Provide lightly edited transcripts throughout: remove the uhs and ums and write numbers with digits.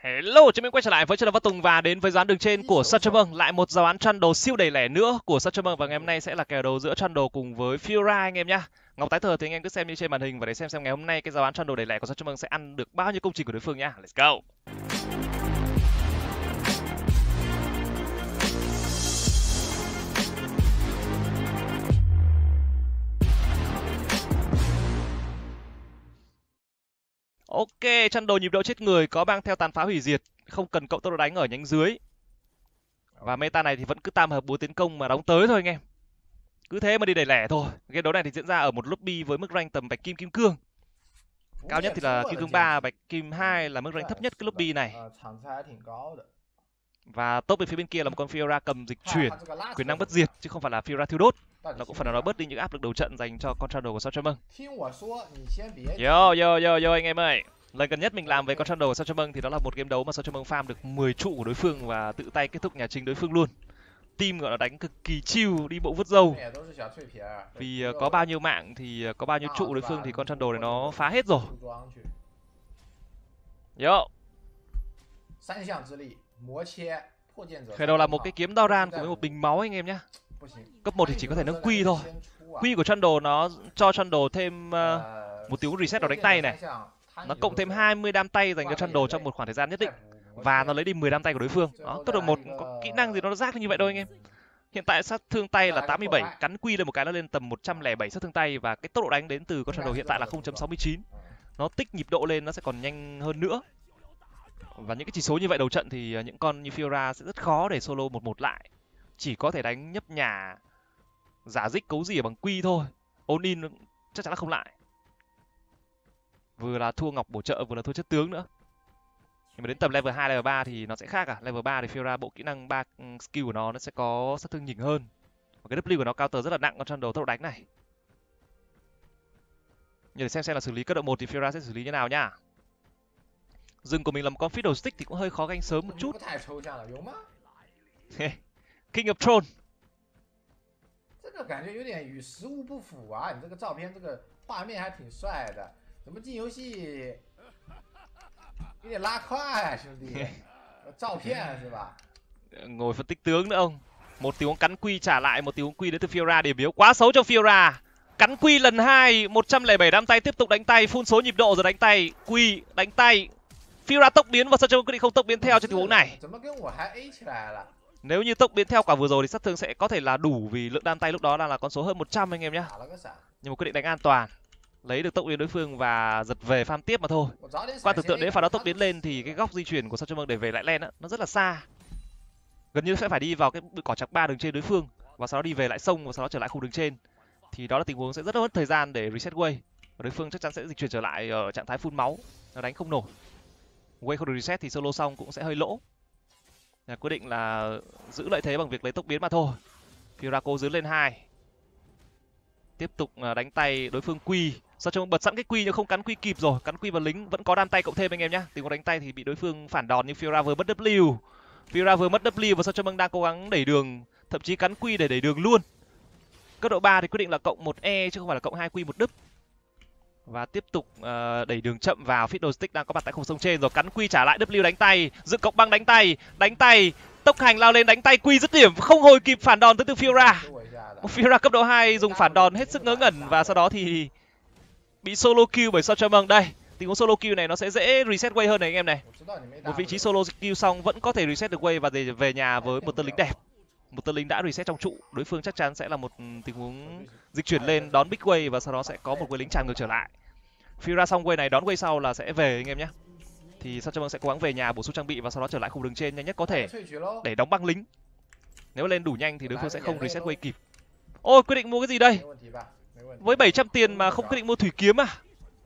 Hello, chúng mình quay trở lại với Trần Văn Tùng và đến với dự đường trên của Sachamung. Lại một giáo án trăn đồ siêu đầy lẻ nữa của Sachamung và ngày hôm nay sẽ là kèo đấu giữa trăn đồ cùng với Fiora anh em nhá. Ngọc tái thờ thì anh em cứ xem như trên màn hình và để xem ngày hôm nay cái giáo án trăn đồ đầy lẻ của Sachamung sẽ ăn được bao nhiêu công trình của đối phương nhá. Let's go. Ok, trăn đồ nhịp độ chết người có mang theo tàn phá hủy diệt, không cần cộng tốc độ đánh ở nhánh dưới. Và meta này thì vẫn cứ tam hợp búa tiến công mà đóng tới thôi anh em. Cứ thế mà đi đẩy lẻ thôi. Game đấu này thì diễn ra ở một lobby với mức rank tầm bạch kim kim cương. Cao nhất thì là kim cương 3, bạch kim 2 là mức rank thấp nhất cái lobby này. Và top bên phía bên kia là một con Fiora cầm dịch chuyển, quyền năng bất diệt chứ không phải là Fiora thiêu đốt. Nó cũng phần nào đó bớt đi những áp lực đầu trận dành cho con Trundle của Sachamung. Yo anh em ơi. Lần gần nhất mình làm về con Trundle của Sachamung thì đó là một game đấu mà Sachamung farm được 10 trụ của đối phương và tự tay kết thúc nhà chính đối phương luôn. Team gọi là đánh cực kỳ chill, đi bộ vứt dâu. Vì có bao nhiêu mạng thì có bao nhiêu trụ đối phương thì con Trundle này nó phá hết rồi. Yo. Khởi đầu là một cái kiếm Doran cùng với một bình máu anh em nhé. Cấp 1 thì chỉ có thể nâng quy thôi. Quy của Trundle nó cho Trundle thêm một tiếng reset đầu đánh tay này. Nó cộng thêm 20 đam tay dành cho Trundle trong một khoảng thời gian nhất định. Và nó lấy đi 10 đam tay của đối phương. Đó, cấp độ 1 có kỹ năng gì nó rác như vậy đâu anh em. Hiện tại sát thương tay là 87, cắn quy lên một cái nó lên tầm 107 sát thương tay và cái tốc độ đánh đến từ con Trundle hiện tại là 0.69. Nó tích nhịp độ lên nó sẽ còn nhanh hơn nữa. Và những cái chỉ số như vậy đầu trận thì những con như Fiora sẽ rất khó để solo 1-1 lại. Chỉ có thể đánh nhấp nhả, giả dích cấu gì ở bằng quy thôi. All in chắc chắn là không lại. Vừa là thua ngọc bổ trợ vừa là thua chất tướng nữa. Nhưng mà đến tầm level 2, level 3 thì nó sẽ khác à. Level 3 thì Fiora bộ kỹ năng 3 skill của nó sẽ có sát thương nhỉnh hơn. Và cái W của nó counter rất là nặng con Trundle tốc độ đánh này. Nhưng để xem là xử lý cấp độ 1 thì Fiora sẽ xử lý như nào nhá. Rừng của mình là một con Fiddle Stick thì cũng hơi khó ganh sớm một chút. King of Throne. 这个感觉有点与实物不符啊！你这个照片，这个画面还挺帅的，怎么进游戏有点拉胯啊，兄弟？照片是吧？ Ngồi phân tích tướng nữa không? Một tiếng cắn quy trả lại, một tiếng quy đến từ Fiora điểm yếu quá xấu cho Fiora. Cắn quy lần 2, 107 đam tay tiếp tục đánh tay, full số nhịp độ rồi đánh tay, quy đánh tay. Fiora tốc biến và Sachamung quyết định không tốc biến theo trong tình huống này. Nếu như tốc biến theo quả vừa rồi thì sát thương sẽ có thể là đủ vì lượng đam tay lúc đó là con số hơn 100 anh em nhé. Nhưng mà quyết định đánh an toàn, lấy được tốc biến đối phương và giật về farm tiếp mà thôi. Qua tưởng tượng đến pha đó tốc biến lên thì cái góc di chuyển của Sachamung để về lại lane nó rất là xa. Gần như sẽ phải đi vào cái cỏ chạc 3 đường trên đối phương và sau đó đi về lại sông và sau đó trở lại khu đường trên. Thì đó là tình huống sẽ rất mất thời gian để reset wave. Và đối phương chắc chắn sẽ dịch chuyển trở lại ở trạng thái full máu, nó đánh không nổi. Wave không được reset thì solo xong cũng sẽ hơi lỗ. Nhà quyết định là giữ lợi thế bằng việc lấy tốc biến mà thôi. Fiora cố giữ lên 2. Tiếp tục đánh tay đối phương quy. Sachamung bật sẵn cái quy nhưng không cắn quy kịp rồi. Cắn quy vào lính vẫn có đam tay cộng thêm anh em nhá. Tình huống đánh tay thì bị đối phương phản đòn nhưng Fiora vừa mất W. Fiora vừa mất W và Sachamung đang cố gắng đẩy đường, thậm chí cắn quy để đẩy đường luôn. Cấp độ 3 thì quyết định là cộng 1E chứ không phải là cộng 2 quy 1 đứt. Và tiếp tục đẩy đường chậm vào. Fiddle Stick đang có mặt tại khu sông trên rồi, cắn quy trả lại W đánh tay, dựng cộng băng đánh tay, tốc hành lao lên đánh tay quy dứt điểm, không hồi kịp phản đòn tới từ Fiora. Một Fiora cấp độ 2 dùng phản đòn hết sức ngớ ngẩn và sau đó thì bị solo kill bởi Sachamung. Đây, tình huống solo kill này nó sẽ dễ reset wave hơn này anh em này. Một vị trí solo kill xong vẫn có thể reset được wave và về nhà với một tên lính đẹp. Một tên lính đã reset trong trụ, đối phương chắc chắn sẽ là một tình huống dịch chuyển lên đón big wave và sau đó sẽ có một wave lính tràn ngược trở lại. Fiora xong wave này đón wave sau là sẽ về anh em nhé. Thì Sachamung sẽ cố gắng về nhà bổ sung trang bị và sau đó trở lại khu đường trên nhanh nhất có thể để đóng băng lính. Nếu lên đủ nhanh thì đối phương sẽ không reset wave kịp. Ôi, quyết định mua cái gì đây? Với 700 tiền mà không quyết định mua thủy kiếm à?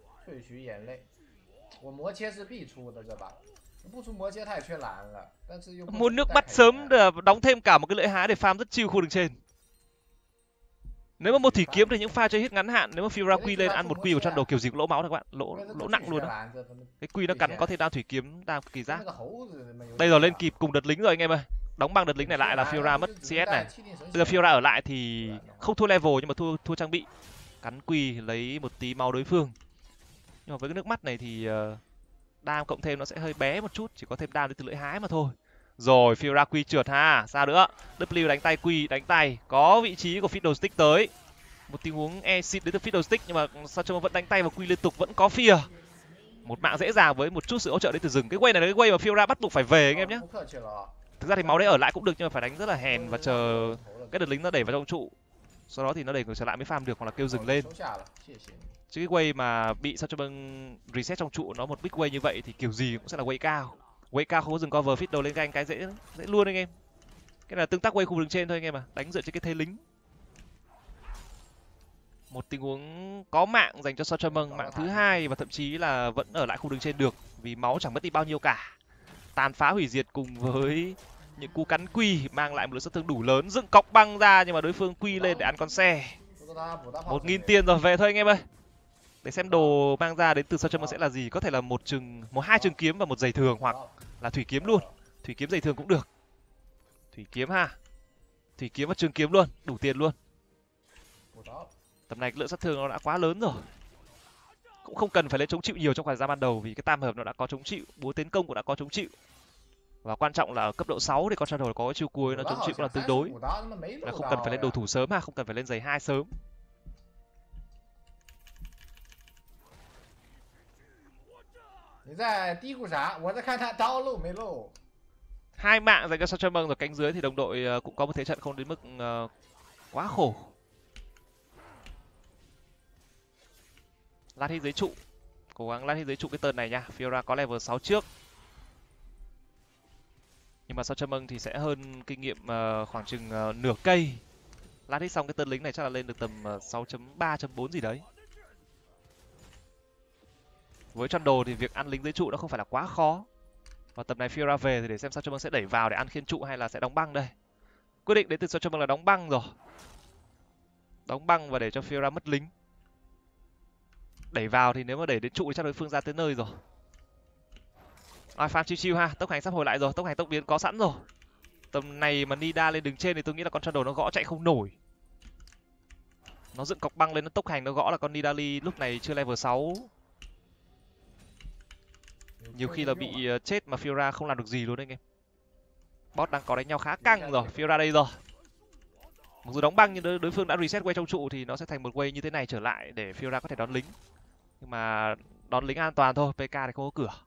Mua nước mắt sớm để đóng thêm cả một cái lưỡi hái để farm rất chill khu đường trên. Nếu mà mua thủy kiếm thì những pha chơi hit ngắn hạn, nếu mà Fiora quy lên ăn một quy của Trundle kiểu gì cũng lỗ máu thôi các bạn, lỗ nặng luôn đó. Cái quy nó cắn có thể đao thủy kiếm, đao kỳ giác. Đây rồi, lên kịp cùng đợt lính rồi anh em ơi. Đóng băng đợt lính này lại là Fiora mất CS này. Bây giờ Fiora ở lại thì không thua level nhưng mà thua trang bị. Cắn quy lấy một tí máu đối phương. Nhưng mà với cái nước mắt này thì Đam cộng thêm nó sẽ hơi bé một chút, chỉ có thêm đam đến từ lưỡi hái mà thôi. Rồi Fiora Quy trượt ha, sao nữa? W đánh tay Quy, đánh tay, có vị trí của Fiddlestick tới. Một tình huống exit đến từ Fiddlestick nhưng mà sao cho vẫn đánh tay và Quy liên tục, vẫn có Fear. Một mạng dễ dàng với một chút sự hỗ trợ đến từ rừng. Cái quay này là cái quay mà Fiora bắt buộc phải về anh em nhé. Thực ra thì máu đấy ở lại cũng được nhưng mà phải đánh rất là hèn và chờ cái đợt lính nó đẩy vào trong trụ. Sau đó thì nó đẩy người trở lại mới farm được hoặc là kêu dừng lên. Chứ cái quay mà bị sao cho băng reset trong trụ nó một big quay như vậy thì kiểu gì cũng sẽ là quay cao. Quay cao không có dừng cover fit đầu lên canh cái dễ luôn anh em. Cái này là tương tác quay khu vực trên thôi anh em à, đánh dựa trên cái thế lính. Một tình huống có mạng dành cho Sochamong, mạng thứ hai và thậm chí là vẫn ở lại khu đường trên được vì máu chẳng mất đi bao nhiêu cả. Tàn phá hủy diệt cùng với những cú cắn Quy mang lại một lượng sát thương đủ lớn, dựng cọc băng ra nhưng mà đối phương Quy lên để ăn con xe. 1000 tiền rồi, về thôi anh em ơi. Để xem đồ mang ra đến từ Sochamong sẽ là gì, có thể là hai trường kiếm và một giày thường hoặc là thủy kiếm luôn. Thủy kiếm giày thường cũng được. Thủy kiếm ha. Thủy kiếm và trường kiếm luôn, đủ tiền luôn. Tầm này lượng sát thương nó đã quá lớn rồi. Cũng không cần phải lên chống chịu nhiều trong khoảng thời gian ban đầu vì cái tam hợp nó đã có chống chịu, búa tiến công cũng đã có chống chịu. Và quan trọng là ở cấp độ 6 thì con Shadow có cái chiêu cuối nó chống chịu cũng là tương đối. Là không cần phải lên đồ thủ sớm ha, không cần phải lên giày 2 sớm. Hai mạng dành cho Sochamong rồi, cánh dưới thì đồng đội cũng có một thế trận không đến mức quá khổ. Lát hit dưới trụ, cố gắng lát hit dưới trụ cái turn này nha. Fiora có level 6 trước, nhưng mà Sochamong thì sẽ hơn kinh nghiệm khoảng chừng nửa cây. Lát hit xong cái turn lính này chắc là lên được tầm 6.3.4 gì đấy. Với Trundle thì việc ăn lính dưới trụ nó không phải là quá khó. Và tầm này Fiora về thì để xem Sochamong sẽ đẩy vào để ăn khiên trụ hay là sẽ đóng băng đây. Quyết định đến từ Sochamong là đóng băng rồi. Đóng băng và để cho Fiora mất lính. Đẩy vào thì nếu mà đẩy đến trụ thì chắc đối phương ra tới nơi rồi. Farm chill chill ha, tốc hành sắp hồi lại rồi, tốc hành tốc biến có sẵn rồi. Tầm này mà Nida lên đường trên thì tôi nghĩ là con Trundle nó gõ chạy không nổi. Nó dựng cọc băng lên nó tốc hành nó gõ là con Nidalee lúc này chưa level 6. Nhiều khi là bị chết mà Fiora không làm được gì luôn anh em. Boss đang có đánh nhau khá căng rồi, Fiora đây rồi. Mặc dù đóng băng nhưng đối phương đã reset quay trong trụ thì nó sẽ thành một quay như thế này trở lại để Fiora có thể đón lính. Nhưng mà đón lính an toàn thôi, PK thì không có cửa.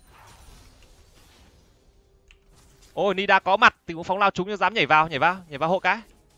Ôi Nida có mặt, tình huống phóng lao trúng nhưng dám nhảy vào hộ cái.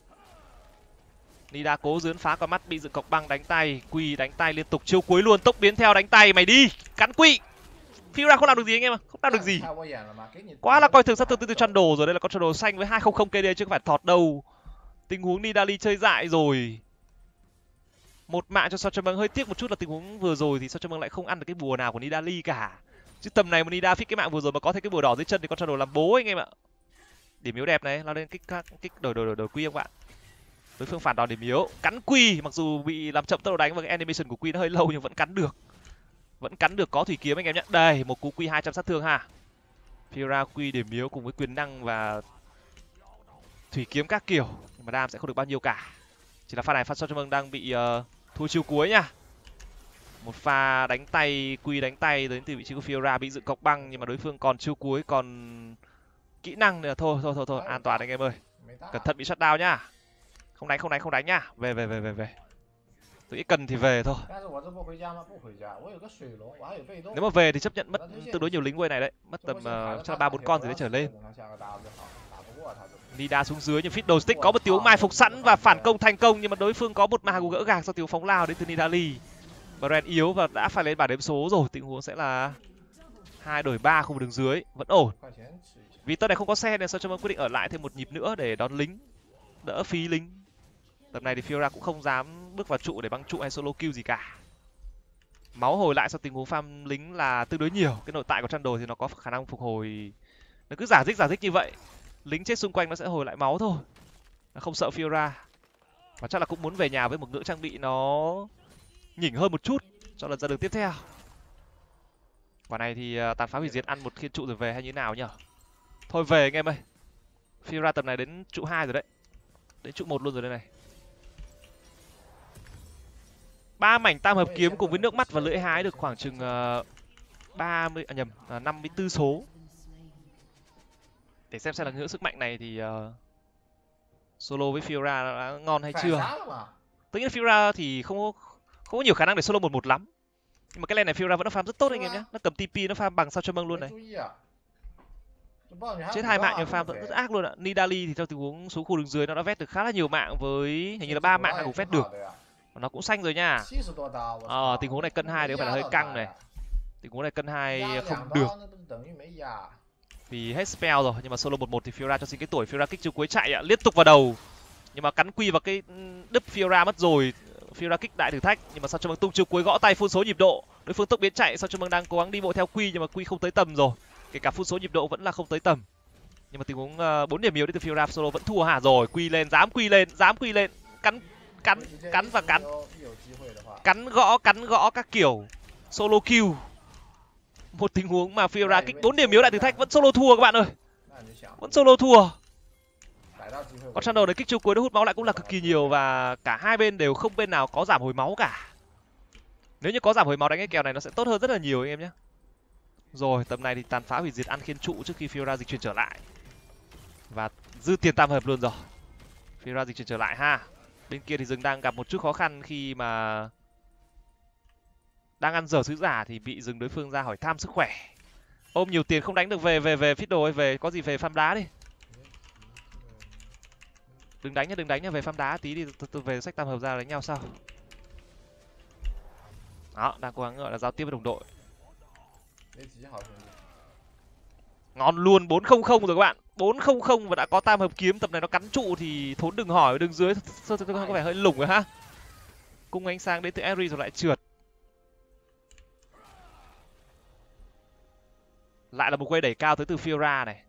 Nida cố dướn phá con mắt, bị dựng cọc băng đánh tay, Quy đánh tay liên tục chiêu cuối luôn, tốc biến theo đánh tay, mày đi, cắn Quy. Fiora không làm được gì anh em ạ, không làm được gì. Quá là coi thường sát thương từ Trundle rồi, đây là con Trundle xanh với 200 KD chứ không phải thọt đâu. Tình huống Nidalee chơi dại rồi. Một mạng cho Sochamong, hơi tiếc một chút là tình huống vừa rồi thì Sochamong lại không ăn được cái bùa nào của Nidalee cả. Chứ tầm này mà Nida fix cái mạng vừa rồi mà có thêm cái bùa đỏ dưới chân thì con Trundle làm bố anh em ạ. Điểm yếu đẹp này, lao lên kích đổi Quy không bạn. Đối phương phản đòn điểm yếu, cắn Quy, mặc dù bị làm chậm tốc độ đánh và cái animation của Quy nó hơi lâu nhưng vẫn cắn được. Vẫn cắn được, có thủy kiếm anh em nhé. Đây, một cú Quy 200 sát thương ha. Fiora Quy điểm yếu cùng với quyền năng và thủy kiếm các kiểu, nhưng mà đam sẽ không được bao nhiêu cả. Chỉ là pha này pha Sochamong đang bị thua chiêu cuối nha. Một pha đánh tay, Quy đánh tay đến từ vị trí của Fiora bị dựng cọc băng nhưng mà đối phương còn chiêu cuối, còn kỹ năng nữa. Thôi, an toàn anh em ơi. Cẩn thận bị shutdown nhá. Không đánh nhá. Về. Tôi nghĩ cần thì về thôi. Nếu mà về thì chấp nhận mất tương đối nhiều lính quay này đấy, mất tầm chắc là 3-4 con gì đấy trở lên. Nida xuống dưới nhưng Fiddlestick có một tiếng mai phục sẵn và phản công thành công nhưng mà đối phương có một ma gỡ gạc sau tiếng phóng lao đến từ Nidalee. Brand yếu và đã phải lên bảng đếm số rồi, tình huống sẽ là 2 đổi 3 khu vực đường dưới, vẫn ổn. Vì tớ này không có xe nên Sochamong quyết định ở lại thêm một nhịp nữa để đón lính, đỡ phí lính. Tầm này thì Fiora cũng không dám bước vào trụ để băng trụ hay solo kill gì cả. Máu hồi lại sau tình huống farm lính là tương đối nhiều. Cái nội tại của Trundle thì nó có khả năng phục hồi, nó cứ giả dích như vậy. Lính chết xung quanh nó sẽ hồi lại máu thôi, nó không sợ Fiora. Và chắc là cũng muốn về nhà với một ngưỡng trang bị nó nhỉnh hơn một chút cho lần ra đường tiếp theo. Quả này thì tàn phá hủy diệt ăn một khiên trụ rồi về hay như nào nhở? Thôi về anh em ơi. Fiora tầm này đến trụ 2 rồi đấy. Đến trụ 1 luôn rồi đây này. 3 mảnh tam hợp kiếm cùng với nước mắt và lưỡi hái được khoảng chừng 30 nhầm 54 số. Để xem là ngưỡng sức mạnh này thì solo với Fiora đã ngon hay chưa. Tất nhiên Fiora thì không có nhiều khả năng để solo 1-1 lắm. Nhưng mà cái lane này Fiora vẫn nó farm rất tốt anh em nhé. Nó cầm TP nó farm bằng sao cho mông luôn này. Chết 2 mạng nhưng farm rất ác luôn ạ. Nidalee thì theo tình huống xuống khu đường dưới nó đã vét được khá là nhiều mạng với hình như là 3 mạng cũng vét được. Nó cũng xanh rồi nha. Tình huống này cân 2 thì có phải là hơi căng này. Tình huống này cân 2 không được. Vì hết spell rồi, nhưng mà solo 1-1 thì Fiora cho xin cái tuổi. Fiora kích chiêu cuối chạy ạ, liên tục vào đầu. Nhưng mà cắn quy vào cái đứt Fiora mất rồi. Fiora kích đại thử thách, nhưng mà sao cho Mừng tung chiêu cuối gõ tay phun số nhịp độ. Đối phương tốc biến chạy, sao cho Mừng đang cố gắng đi bộ theo quy nhưng mà quy không tới tầm rồi. Kể cả phun số nhịp độ vẫn là không tới tầm. Nhưng mà tình huống 4 điểm yếu đến từ Fiora, solo vẫn thua hả rồi. Quy lên, dám quy lên, cắn và cắn. Cắn gõ các kiểu. Solo kill. Một tình huống mà Fiora kích 4 điểm yếu đại thử thách vẫn solo thua các bạn ơi. Vẫn solo thua. Còn Chandler đấy kích chiêu cuối nó hút máu lại cũng là cực kỳ nhiều và cả hai bên đều không bên nào có giảm hồi máu cả. Nếu như có giảm hồi máu đánh cái kèo này nó sẽ tốt hơn rất là nhiều anh em nhé. Rồi tầm này thì tàn phá hủy diệt ăn khiên trụ trước khi Fiora dịch chuyển trở lại. Và dư tiền tam hợp luôn rồi. Fiora dịch chuyển trở lại ha. Bên kia thì rừng đang gặp một chút khó khăn khi mà đang ăn dở sứ giả thì bị rừng đối phương ra hỏi thăm sức khỏe. Ôm nhiều tiền không đánh được về Fiddle ơi, về có gì về farm đá đi. Đừng đánh nhá, về farm đá tí đi, từ về sách tam hợp ra đánh nhau sau. Đó, đang cố gắng gọi là giao tiếp với đồng đội. Ngon luôn, 4-0-0 rồi các bạn. 4-0-0 và đã có tam hợp kiếm, tập này nó cắn trụ thì thốn đừng hỏi, đường dưới có vẻ hơi lủng rồi ha. Cung ánh sáng đến từ Eri rồi lại trượt. Lại là một quay đẩy cao tới từ Fiora này.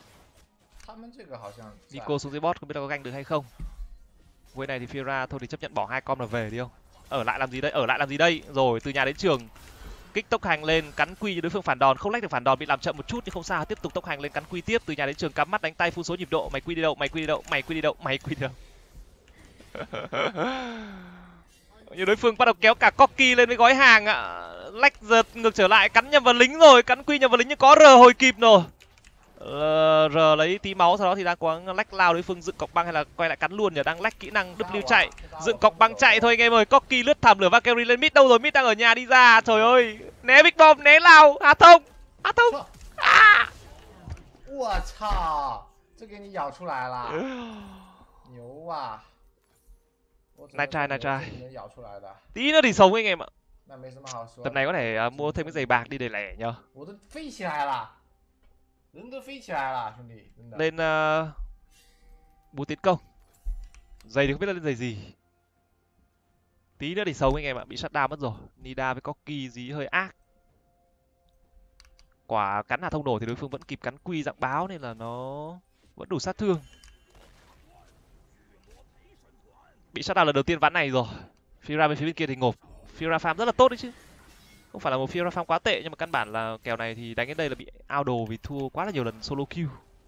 Nico xuống dưới bot không biết có ganh được hay không. Quay này thì Fiora thôi thì chấp nhận bỏ 2 con là về đi không. Ở lại làm gì đây? Rồi từ nhà đến trường. Kích tốc hành lên, cắn quy đối phương phản đòn, không lách được phản đòn, bị làm chậm một chút nhưng không sao, tiếp tục tốc hành lên cắn quy tiếp, từ nhà đến trường cắm mắt đánh tay phun số nhịp độ, mày quy đi đâu? Như đối phương bắt đầu kéo cả Corki lên với gói hàng ạ. Lách giật ngược trở lại, cắn nhầm vào lính rồi, cắn quy nhầm vào lính nhưng có R hồi kịp rồi. R lấy tí máu, sau đó thì đang cố gắng lách lao đối phương dựng cọc băng hay là quay lại cắn luôn nhỉ, đang lách kỹ năng W chạy, dựng cọc băng chạy thôi anh em ơi. Corki lướt thảm lửa Valkyrie lên mid đâu rồi, mid đang ở nhà đi ra, trời ơi, né Big Bomb, né lao, Hà Thông. Ua chao, 这给你咬出来了，牛啊！ Này trai. Tí nữa thì sống anh em ạ. Tầm này có thể mua thêm cái giày bạc đi để lẻ nhờ. Lên bú tiến công. Giày thì không biết là lên giày gì. Tí nữa thì sống anh em ạ, bị shutdown mất rồi. Nida với Corki dí hơi ác. Quả cắn Hà Thông nổ thì đối phương vẫn kịp cắn quy dạng báo nên là nó vẫn đủ sát thương. Bị shutdown lần đầu tiên ván này rồi. Fiora bên phía bên kia thì ngộp. Fiora farm rất là tốt đấy chứ. Không phải là một Fiora farm quá tệ nhưng mà căn bản là kèo này thì đánh đến đây là bị out đồ vì thua quá là nhiều lần solo kill.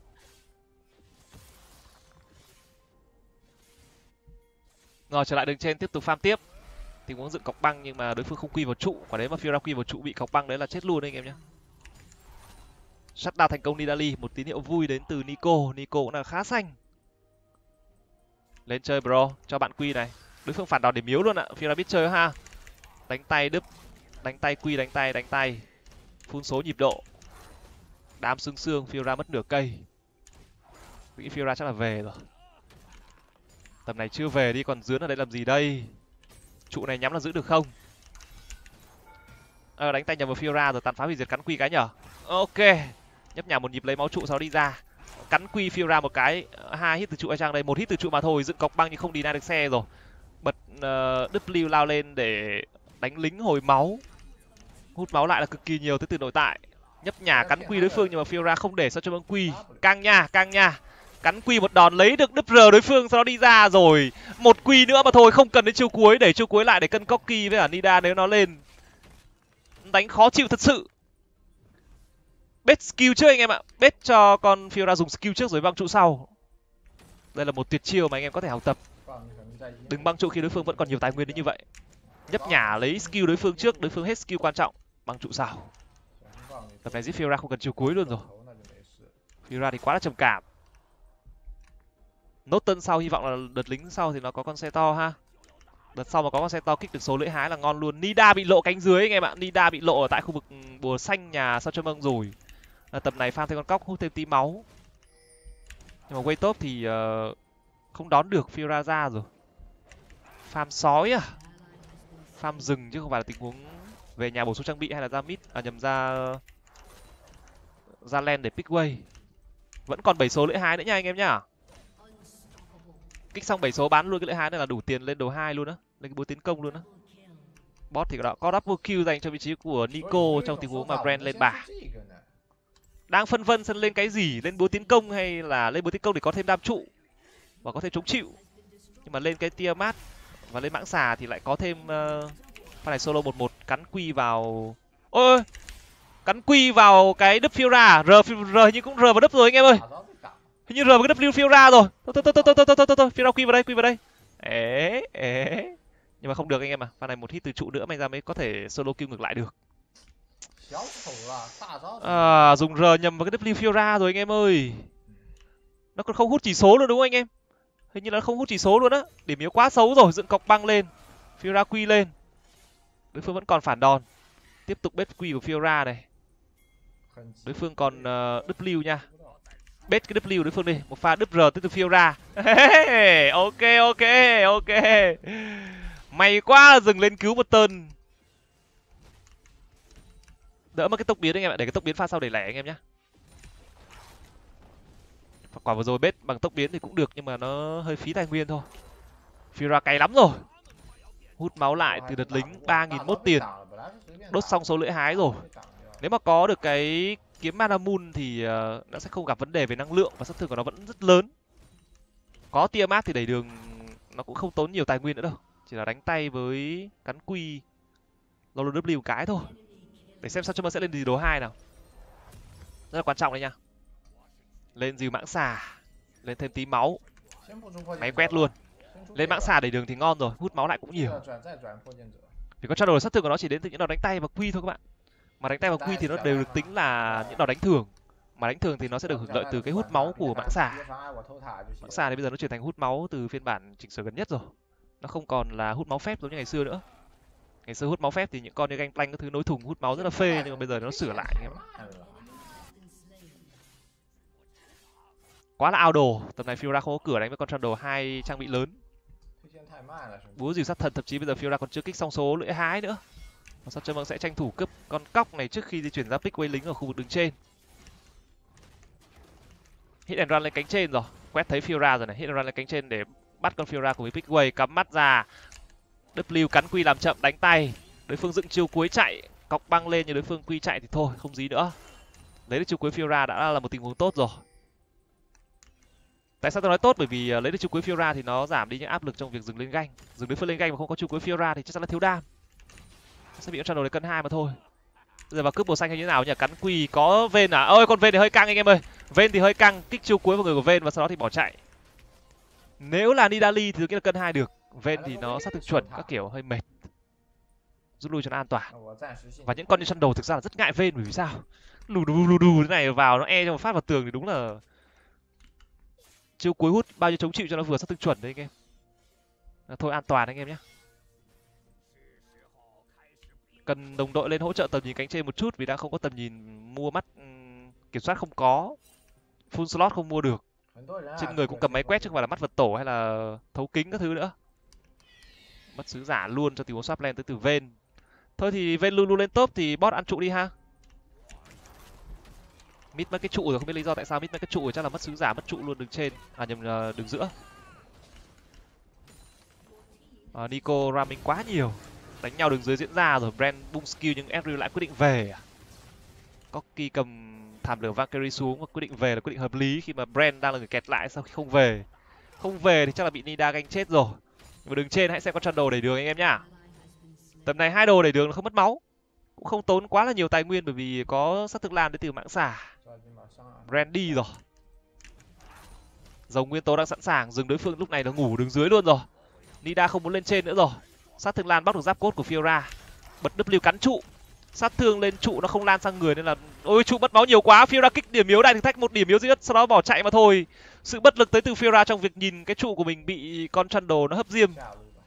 Rồi trở lại đường trên tiếp tục farm tiếp. Tình huống dựng cọc băng nhưng mà đối phương không quy vào trụ, quả đấy mà Fiora quy vào trụ bị cọc băng đấy là chết luôn đấy anh em nhé. Shutdown thành công Nidalee, một tín hiệu vui đến từ Nico. Nico cũng là khá xanh. Lên chơi bro, cho bạn quy này. Đối phương phản đòn điểm yếu luôn ạ. Fiora biết chơi ha. Đánh tay đứt, đánh tay quy, đánh tay. Phun số nhịp độ. Đám xương, Fiora mất nửa cây. Nghĩ Fiora chắc là về rồi. Tầm này chưa về đi, còn dướn ở đây làm gì đây? Trụ này nhắm là giữ được không? Đánh tay nhầm vào Fiora rồi, tàn phá hủy diệt cắn quy cái nhở. Ok. Nhấp nhả một nhịp lấy máu trụ sau đó đi ra. Cắn quy Fiora một cái, 2 hit từ trụ hay chăng đây, 1 hit từ trụ mà thôi, dựng cọc băng nhưng không deny được xe rồi. Bật W lao lên để đánh lính hồi máu. Hút máu lại là cực kỳ nhiều tới từ nội tại. Nhấp nhả cắn quy đối phương nhưng mà Fiora không để sao cho băng quy. Căng nha. Cắn quy một đòn lấy được W đối phương sau đó đi ra rồi. Một quy nữa mà thôi, không cần đến chiêu cuối, để chiêu cuối lại để cân Corki với cả Nida nếu nó lên. Đánh khó chịu thật sự. Bết skill trước anh em ạ. Bết cho con Fiora dùng skill trước rồi băng trụ sau. Đây là một tuyệt chiêu mà anh em có thể học tập. Đừng băng trụ khi đối phương vẫn còn nhiều tài nguyên đến như vậy. Nhấp nhả lấy skill đối phương trước, đối phương hết skill quan trọng, băng trụ sau. Tập này giết Fiora không cần chiều cuối luôn rồi. 头那就没事。 Fiora thì quá là trầm cảm. Nốt tân sau hy vọng là đợt lính sau thì nó có con xe to ha. Đợt sau mà có con xe to kích được số lưỡi hái là ngon luôn. Nida bị lộ cánh dưới anh em ạ. Nida bị lộ ở tại khu vực bùa xanh nhà sao cho mông rồi. Tập này farm thêm con cóc hút thêm tí máu. Nhưng mà Way top thì không đón được Fiora ra rồi. Farm sói à? Farm rừng chứ không phải là tình huống về nhà bổ sung trang bị hay là ra mid nhầm ra lane để pick way. Vẫn còn 7 số lưỡi hái nữa nha anh em nhá. Kích xong 7 số bán luôn cái lưỡi hái này là đủ tiền lên đồ 2 luôn á, lên cái búa tiến công luôn á. Bot thì có double kill dành cho vị trí của Nico trong tình huống mà Brand lên bả. Đang phân vân sân lên cái gì, lên búa tiến công hay là lên búa tiến công để có thêm đam trụ và có thêm chống chịu. Nhưng mà lên cái Tiamat và lên mãng xà thì lại có thêm pha này solo 1-1 cắn quy vào. Ôi, cắn quy vào cái đúp Fiora, R hình như cũng R vào đúp rồi anh em ơi. Hình như R vào cái đúp Fiora rồi. Thôi, Fiora quy vào đây. Ế. Nhưng mà không được anh em à. Pha này một hit từ trụ nữa may ra mới có thể solo kill ngược lại được. Dùng R nhầm vào cái W Fiora rồi anh em ơi. Nó còn không hút chỉ số luôn đúng không anh em? Hình như là không hút chỉ số luôn á. Điểm yếu quá xấu rồi, dựng cọc băng lên. Fiora quy lên. Đối phương vẫn còn phản đòn. Tiếp tục bết quy của Fiora này. Đối phương còn W nha. Bết cái W đối phương đi, một pha đúp R tới từ Fiora. Ok. May quá dừng lên cứu một tên. Đỡ mất cái tốc biến anh em ạ, để cái tốc biến pha sau để lẻ anh em nhá. Quả vừa rồi bết bằng tốc biến thì cũng được nhưng mà nó hơi phí tài nguyên thôi. Fiora cay lắm rồi. Hút máu lại từ đợt lính 3.001 tiền. Đốt xong số lưỡi hái rồi. Nếu mà có được cái kiếm Mana Moon thì nó sẽ không gặp vấn đề về năng lượng và sát thương của nó vẫn rất lớn. Có Tiamat thì đẩy đường nó cũng không tốn nhiều tài nguyên nữa đâu. Chỉ là đánh tay với cắn quy lâu W cái thôi. Để xem sao cho mình sẽ lên gì đồ 2 nào. Rất là quan trọng đấy nha. Lên dìu mãng xà, lên thêm tí máu. Máy quét luôn. Lên mãng xà đẩy đường thì ngon rồi, hút máu lại cũng nhiều. Vì con Shadow sát thương của nó chỉ đến từ những đòn đánh tay và quy thôi các bạn. Mà đánh tay và quy thì nó đều được tính là những đòn đánh thường. Mà đánh thường thì nó sẽ được hưởng lợi từ cái hút máu của mãng xà. Mãng xà thì bây giờ nó chuyển thành hút máu từ phiên bản chỉnh sửa gần nhất rồi. Nó không còn là hút máu phép giống như ngày xưa nữa. Ngày xưa hút máu phép thì những con như Gangplank các thứ nối thùng hút máu rất là phê, nhưng mà bây giờ nó sửa lại. Quá là ao đồ. Tầm này Fiora không có cửa đánh với con Trundle 2 trang bị lớn. Búa dìu sát thần, thậm chí bây giờ Fiora còn chưa kích xong số lưỡi hái nữa. Và sao Trâm sẽ tranh thủ cướp con cóc này trước khi di chuyển ra pick quay lính ở khu vực đường trên. Hit and run lên cánh trên rồi, quét thấy Fiora rồi này, hit and run lên cánh trên để bắt con Fiora cùng với pick quay, cắm mắt ra. W cắn quy làm chậm đánh tay. Đối phương dựng chiêu cuối chạy, cọc băng lên, nhưng đối phương quy chạy thì thôi, không gì nữa. Lấy được chiêu cuối Fiora đã là một tình huống tốt rồi. Tại sao tôi nói tốt? Bởi vì lấy được chiêu cuối Fiora thì nó giảm đi những áp lực trong việc dừng lên ganh. Dừng đối phương lên ganh mà không có chiêu cuối Fiora thì chắc chắn là thiếu đam. Sẽ bị con Shadow này cân 2 mà thôi. Bây giờ vào cướp bồ xanh hay như thế nào nhỉ? Cắn quỳ có Vayne à? Ôi con Vayne thì hơi căng anh em ơi. Vayne thì hơi căng, kích chiêu cuối vào người của Vayne và sau đó thì bỏ chạy. Nếu là Nidalee thì tôi nghĩ là cân 2 được. Vayne thì nó sát thực chuẩn các kiểu hơi mệt. Rút lui cho nó an toàn. Và những con như Shadow thực ra là rất ngại Vayne, bởi vì sao? Lù đù thế này vào nó cho một phát vào tường thì đúng là chiêu cuối hút bao nhiêu chống chịu cho nó vừa sát thực chuẩn đấy anh em. Thôi an toàn anh em nhé. Cần đồng đội lên hỗ trợ tầm nhìn cánh trên một chút vì đang không có tầm nhìn, mua mắt kiểm soát không có, full slot không mua được. Trên người cũng cầm máy quét chứ không phải là mắt vật tổ hay là thấu kính các thứ nữa. Mất sứ giả luôn cho tình huống swap lane tới từ Vayne. Thôi thì Vayne luôn lên top thì bot ăn trụ đi ha. Mid mất cái trụ rồi, không biết lý do tại sao mid mất cái trụ rồi, chắc là mất sứ giả mất trụ luôn đường trên, nhầm đường giữa. Nico ramming quá nhiều, đánh nhau đường dưới diễn ra rồi. Brand bung skill nhưng Ezreal lại quyết định về. Corki cầm thảm lửa Valkyrie xuống và quyết định về là quyết định hợp lý khi mà Brand đang là người kẹt lại sau khi không về. Không về thì chắc là bị Nida ganh chết rồi. Nhưng mà đường trên hãy xem con Trundle đẩy đường anh em nhá. Tầm này 2 đồ đẩy đường là không mất máu, cũng không tốn quá là nhiều tài nguyên bởi vì có sát thực lan đến từ mãng xà. Brand đi rồi. Dòng nguyên tố đang sẵn sàng, dừng đối phương lúc này nó ngủ đường dưới luôn rồi. Nida không muốn lên trên nữa rồi. Sát thực lan bắt được giáp cốt của Fiora. Bật W cắn trụ. sát thương lên trụ nó không lan sang người nên là ôi trụ mất máu nhiều quá. Fiora kích điểm yếu, đại thử thách một điểm yếu duy nhất sau đó bỏ chạy mà thôi. Sự bất lực tới từ Fiora trong việc nhìn cái trụ của mình bị con Trundle nó hấp diêm.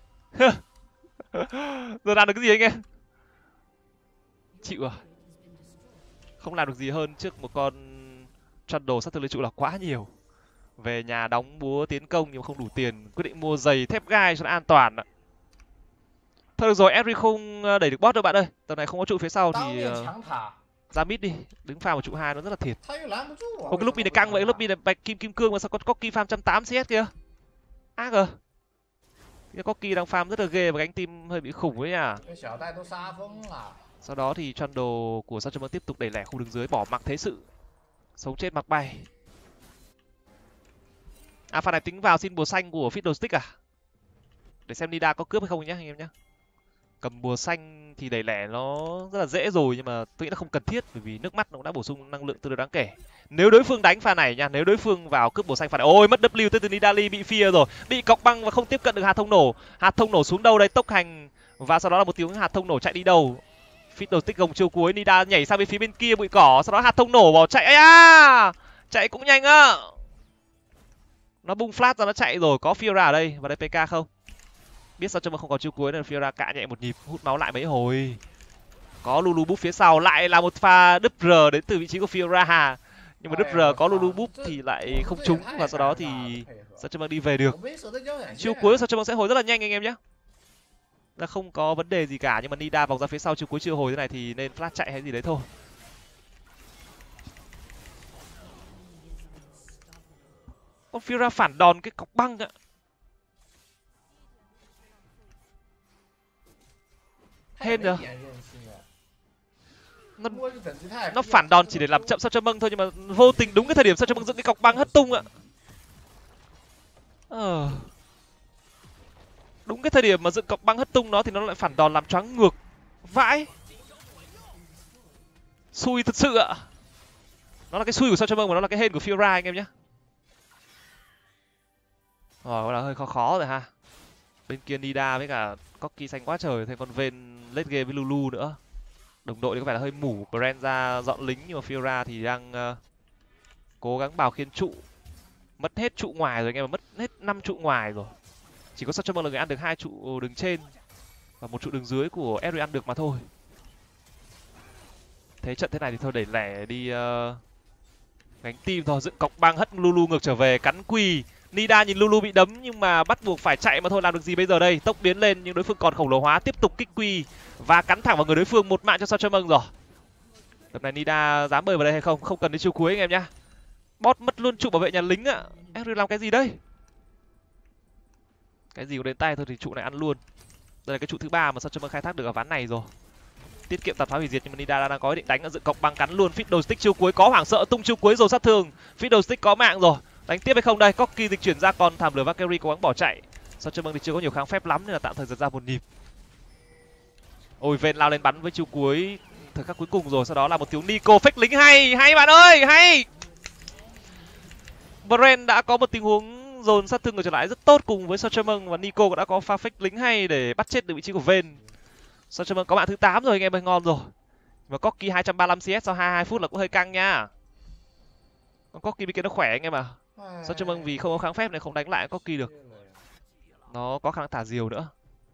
Giờ làm được cái gì anh em? Chịu à? Không làm được gì hơn trước một con Trundle sát thương lên trụ là quá nhiều. Về nhà đóng búa tiến công nhưng mà không đủ tiền, quyết định mua giày thép gai cho nó an toàn ạ. Thôi được rồi, Edry không đẩy được boss đâu bạn ơi. Tầm này không có trụ phía sau thì ra mid đi, đứng farm một trụ 2 nó rất là thiệt. Ô cái lúc này căng vậy, lúc này bạch kim kim cương mà sao có Corki farm 180 CS kìa. Ác à. Cái Corki đang farm rất là ghê và gánh team hơi bị khủng ấy nhỉ. Sau đó thì Trundle của Sachamon tiếp tục đẩy lẻ khu đứng dưới, bỏ mặc thế sự. Sống chết mặc bay. À pha này tính vào xin bùa xanh của Fiddlestick à? Để xem Nida có cướp hay không nhá anh em nhá. Cầm bùa xanh thì đẩy lẻ nó rất là dễ rồi nhưng mà tôi nghĩ nó không cần thiết bởi vì nước mắt nó cũng đã bổ sung năng lượng tương đối đáng kể. Nếu đối phương đánh pha này nha, nếu đối phương vào cướp bùa xanh pha này, ôi mất W tới từ Nidalee bị fear rồi, bị cọc băng và không tiếp cận được hạt thông nổ. Hạt thông nổ xuống đâu đây, tốc hành và sau đó là một tiếng hạt thông nổ chạy đi đâu. Fiddlestick gồng chiêu cuối, Nida nhảy sang bên phía bên kia bụi cỏ, sau đó hạt thông nổ bỏ chạy. Ây da! Chạy cũng nhanh á. Nó bung flash ra nó chạy rồi, có Fiora ở đây và đây PK không? Biết sao cho mà không có chiêu cuối nên Fiora cạ nhẹ một nhịp, hút máu lại mấy hồi. Có Lulu búp phía sau, lại là một pha đúp R đến từ vị trí của Fiora. Nhưng mà đúp R có Lulu búp thì lại không trúng và sau đó thì sao cho mà đi về được. Chiêu cuối sao cho mà sẽ hồi rất là nhanh anh em nhé. Là không có vấn đề gì cả nhưng mà Nida vòng ra phía sau chiêu cuối chưa hồi thế này thì nên flash chạy hay gì đấy thôi. Con Fiora phản đòn cái cọc băng ạ. Hên rồi. Nó phản đòn chỉ để làm chậm sao cho mâng thôi nhưng mà vô tình đúng cái thời điểm sao cho mâng dựng cái cọc băng hất tung ạ. Đúng cái thời điểm mà dựng cọc băng hất tung nó thì nó lại phản đòn làm choáng ngược. Vãi. Xui thật sự ạ. Nó là cái xui của sao cho mâng mà nó là cái hên của Fiora anh em nhé. Rồi là hơi khó rồi ha. Bên kia Nida với cả Corki xanh quá trời, thêm con Vayne late game với Lulu nữa. Đồng đội thì có vẻ là hơi mủ, Brand ra dọn lính nhưng mà Fiora thì đang cố gắng bào khiên trụ. Mất hết trụ ngoài rồi anh em, mà mất hết 5 trụ ngoài rồi. Chỉ có Sachamon là người ăn được 2 trụ đường trên và 1 trụ đường dưới của Edry ăn được mà thôi. Thế trận thế này thì thôi đẩy lẻ đi gánh team thôi, dựng cọc băng hất Lulu ngược trở về, cắn quỳ. Nida nhìn Lulu bị đấm nhưng mà bắt buộc phải chạy mà thôi, làm được gì bây giờ đây. Tốc biến lên nhưng đối phương còn khổng lồ hóa, tiếp tục kích quy và cắn thẳng vào người đối phương, 1 mạng cho Sachamon rồi. Tập này Nida dám bơi vào đây hay không? Không cần đến chiêu cuối anh em nhá. Bot mất luôn trụ bảo vệ nhà lính ạ. Edry làm cái gì đây? Cái gì có đến tay thôi thì trụ này ăn luôn. Đây là cái trụ thứ 3 mà Sachamon khai thác được ở ván này rồi. Tiết kiệm tàn phá hủy diệt nhưng mà Nida đang có ý định đánh, dựng cọc băng cắn luôn. Fiddlestick chiêu cuối có hoảng sợ tung chiêu cuối rồi sát thương. Fiddlestick có mạng rồi. Đánh tiếp hay không đây? Corki dịch chuyển ra, còn thảm lửa Valkyrie cố gắng bỏ chạy. Sachamon thì chưa có nhiều kháng phép lắm nên là tạm thời giật ra một nhịp. Ôi Vayne lao lên bắn với chiêu cuối thời khắc cuối cùng rồi, sau đó là một tiếng Nico fake lính hay bạn ơi, hay. Brand đã có một tình huống dồn sát thương ngược trở lại rất tốt cùng với Sachamon và Nico đã có pha fake lính hay để bắt chết được vị trí của Vayne. Sachamon có mạng thứ 8 rồi anh em ơi, ngon rồi. Và Corki 235 CS sau 22 phút là cũng hơi căng nha. Con Corki bên kia nó khỏe anh em à. Sachamon vì không có kháng phép nên không đánh lại Corki được. Nó có khả năng thả diều nữa.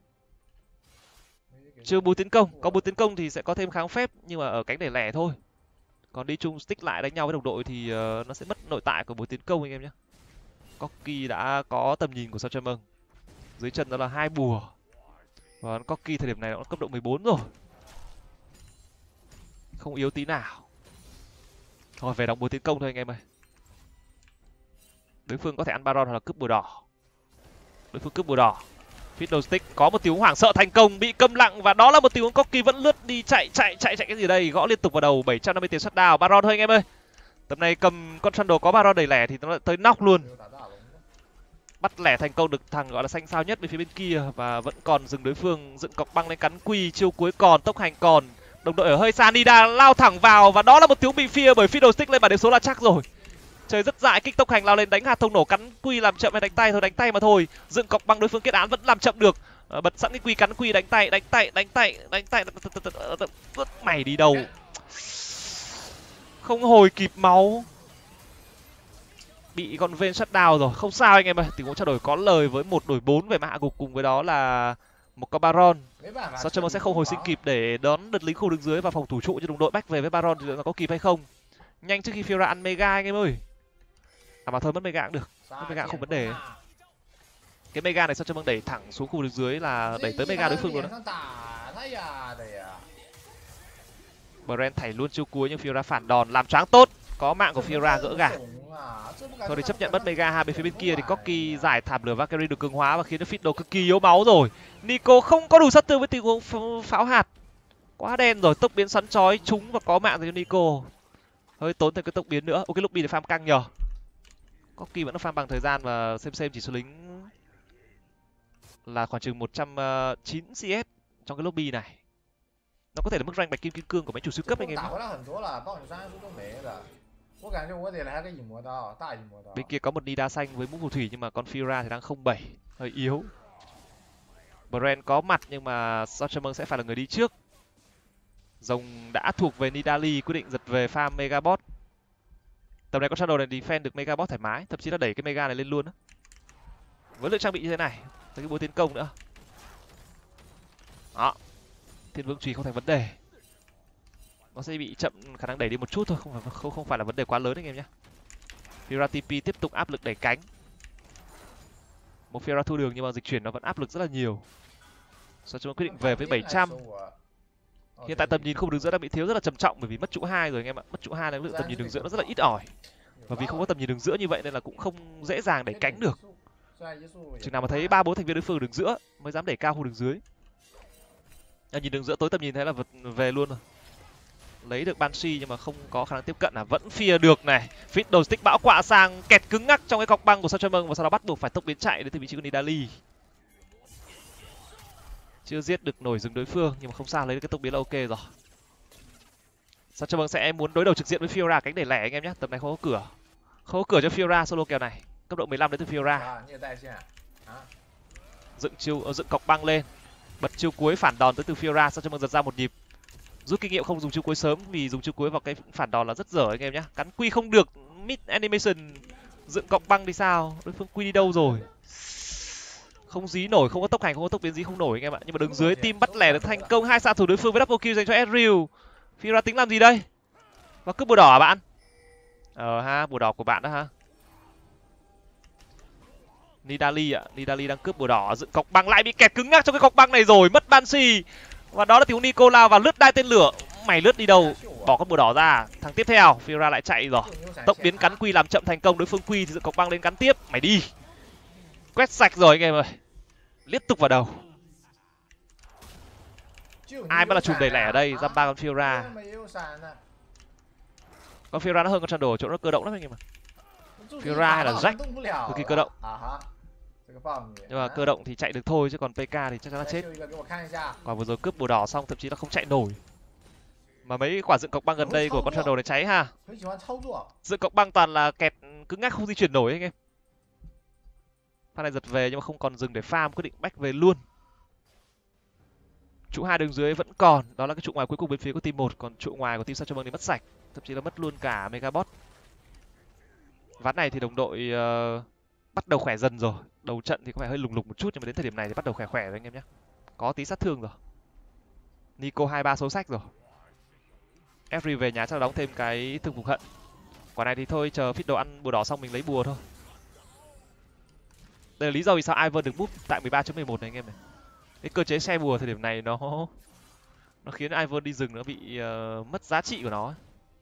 Chưa búa tiến công, có búa tiến công thì sẽ có thêm kháng phép nhưng mà ở cánh để lẻ thôi. Còn đi chung stick lại đánh nhau với đồng đội thì nó sẽ mất nội tại của búa tiến công anh em nhé. Corki đã có tầm nhìn của Sachamon. Dưới chân đó là 2 bùa. Và Corki thời điểm này nó cấp độ 14 rồi. Không yếu tí nào. Thôi về đóng búa tiến công thôi anh em ơi. Đối phương có thể ăn Baron hoặc là cướp bùa đỏ. Đối phương cướp bùa đỏ. Fiddlestick có một tiếng hoảng sợ thành công, bị câm lặng và đó là một tình huống Corki vẫn lướt đi chạy cái gì đây, gõ liên tục vào đầu. 750 tiền shutdown. Baron thôi anh em ơi. Tầm này cầm con Trundle có Baron đẩy lẻ thì nó lại tới knock luôn. Bắt lẻ thành công được thằng gọi là xanh sao nhất bên phía bên kia và vẫn còn dừng đối phương, dựng cọc băng lên cắn quy, chiêu cuối còn, tốc hành còn. Đồng đội ở hơi xa, Nida lao thẳng vào và đó là một tiếng bị fear bởi Fiddlestick lên bản điểm số là chắc rồi. Trời rất dại, kích tốc hành lao lên đánh hạt thông nổ, cắn quy làm chậm hay đánh tay thôi, đánh tay mà thôi. Dựng cọc băng đối phương kết án vẫn làm chậm được. Bật sẵn cái quy cắn quy, đánh tay. Mày đi đâu? Không hồi kịp máu. Bị con Vayne shutdown rồi. Không sao anh em ơi, tình huống trao đổi có lời với 1 đổi 4 về hạ gục, cùng với đó là một con Baron. Sacramento sẽ không hồi sinh kịp để đón đợt lính khu đứng dưới và phòng thủ trụ cho đồng đội. Back về với Baron thì liệu là có kịp hay không? Nhanh trước khi Fiora ăn Mega anh em ơi. À mà thôi, mất Mega cũng được. Mất Mega không vấn đề. Cái Mega này Sacramento đẩy thẳng xuống khu đứng dưới là đẩy tới Mega đối phương luôn đó. Brand thảy luôn chiêu cuối nhưng Fiora phản đòn, làm choáng tốt. Có mạng của Fiora gỡ gà. Thôi thì chấp nhận mất Mega. Hai bên phía bên kia thì Corki giải thảm lửa Valkyrie được cường hóa và khiến cho Fiddle cực kỳ yếu máu rồi. Nico không có đủ sát thương với tình huống pháo hạt. Quá đen rồi, tốc biến xoắn chói trúng và có mạng rồi cho Nico. Hơi tốn thêm cái tốc biến nữa. Ok, lobby để farm căng nhờ. Corki vẫn farm bằng thời gian và xem chỉ số lính là khoảng chừng 109 CS trong cái lobby này. Nó có thể là mức rank bạch kim kim cương của mấy chủ siêu cấp anh em nhé. Bên kia có một Nida xanh với mũ phù thủy nhưng mà con Fiora thì đang 07, hơi yếu. Brand có mặt nhưng mà Sacramento sẽ phải là người đi trước. Rồng đã thuộc về Nidalee, quyết định giật về farm Megabot. Tầm này con Shadow này defend được Megabot thoải mái, thậm chí là đẩy cái Mega này lên luôn đó. Với lượng trang bị như thế này, tới cái bối tiến công nữa. Đó. Thiên Vương Chùy không thành vấn đề. Nó sẽ bị chậm khả năng đẩy đi một chút thôi, không phải là vấn đề quá lớn anh em nhé. Fiora TP tiếp tục áp lực đẩy cánh. Một Fiora thu đường nhưng mà dịch chuyển nó vẫn áp lực rất là nhiều. Sau chúng quyết định về với 700. Hiện tại tầm nhìn khu đường giữa đang bị thiếu rất là trầm trọng bởi vì mất trụ 2 rồi anh em ạ. Mất trụ 2 là lượng tầm nhìn đường giữa nó rất là ít ỏi. Và vì không có tầm nhìn đường giữa như vậy nên là cũng không dễ dàng đẩy cánh được. Chừng nào mà thấy 3-4 thành viên đối phương đường giữa mới dám đẩy cao khu đường dưới. Nhìn đường giữa tối tầm nhìn thấy là vật về luôn rồi. Lấy được Banshee nhưng mà không có khả năng tiếp cận, vẫn phia được này. Fiddle stick bão quạ sang kẹt cứng ngắc trong cái cọc băng của Sacramento và sau đó bắt buộc phải tốc biến chạy đến từ vị trí của Nidalee. Chưa giết được nổi rừng đối phương nhưng mà không sao, lấy được cái tốc biến là ok rồi. Sacramento sẽ muốn đối đầu trực diện với Fiora cánh đẩy lẻ anh em nhé. Tầm này không có cửa. Không có cửa cho Fiora solo kèo này. Cấp độ 15 đến từ Fiora. Dựng cọc băng lên. Bật chiêu cuối phản đòn tới từ Fiora, Sacramento giật ra một nhịp. Rút kinh nghiệm không dùng chiêu cuối sớm vì dùng chiêu cuối vào cái phản đòn là rất dở anh em nhé. Cắn quy không được, mid animation dựng cọc băng thì sao? Đối phương quy đi đâu rồi? Không dí nổi, không có tốc hành, không có tốc biến dí không nổi anh em ạ. Nhưng mà đường dưới team bắt lẻ được thành công, 2 xạ thủ đối phương với double kill dành cho Ezreal. Fiora tính làm gì đây? Và cướp bùa đỏ à bạn? Ha, bùa đỏ của bạn đó ha. Nidalee ạ, Nidalee đang cướp bùa đỏ, dựng cọc băng lại bị kẹt cứng ngắc trong cái cọc băng này rồi, mất Banshee. Và đó là tình huống Nico lao vào lướt đai tên lửa. Mày lướt đi đâu? Bỏ con bùa đỏ ra. Thằng tiếp theo, Fiora lại chạy rồi. Tốc biến cắn quy làm chậm thành công, đối phương quy thì dựng cọc băng lên cắn tiếp. Mày đi. Quét sạch rồi anh em ơi. Liên tục vào đầu. Ai mới là chùm đẩy lẻ ở đây? Dăm ba con Fiora. Con Fiora nó hơn con Trundle ở chỗ nó cơ động lắm anh em ạ. Fiora hay là Jack cực kỳ cơ động. Nhưng mà cơ động thì chạy được thôi chứ còn PK thì chắc chắn là chết. Quả vừa rồi cướp bùa đỏ xong thậm chí là không chạy nổi. Mà mấy quả dựng cọc băng gần đây của con Shadow này cháy ha. Dựng cọc băng toàn là kẹt cứng ngắc không di chuyển nổi anh em. Pha này giật về nhưng mà không còn dừng để farm, quyết định back về luôn. Trụ 2 đường dưới vẫn còn, đó là cái trụ ngoài cuối cùng bên phía của team 1, còn trụ ngoài của team Sacramento thì mất sạch, thậm chí là mất luôn cả Megabot. Ván này thì đồng đội bắt đầu khỏe dần rồi. Đầu trận thì có vẻ hơi lùng lục một chút nhưng mà đến thời điểm này thì bắt đầu khỏe khỏe rồi anh em nhé. Có tí sát thương rồi. Nico 2-3 số sách rồi. Every về nhà cho đóng thêm cái thương phục hận. Quả này thì thôi chờ Fiddle ăn bùa đỏ xong mình lấy bùa thôi. Đây là lý do vì sao Ivern được búp tại 13.11 này anh em này. Cái cơ chế xe bùa thời điểm này nó khiến Ivern đi rừng nó bị mất giá trị của nó.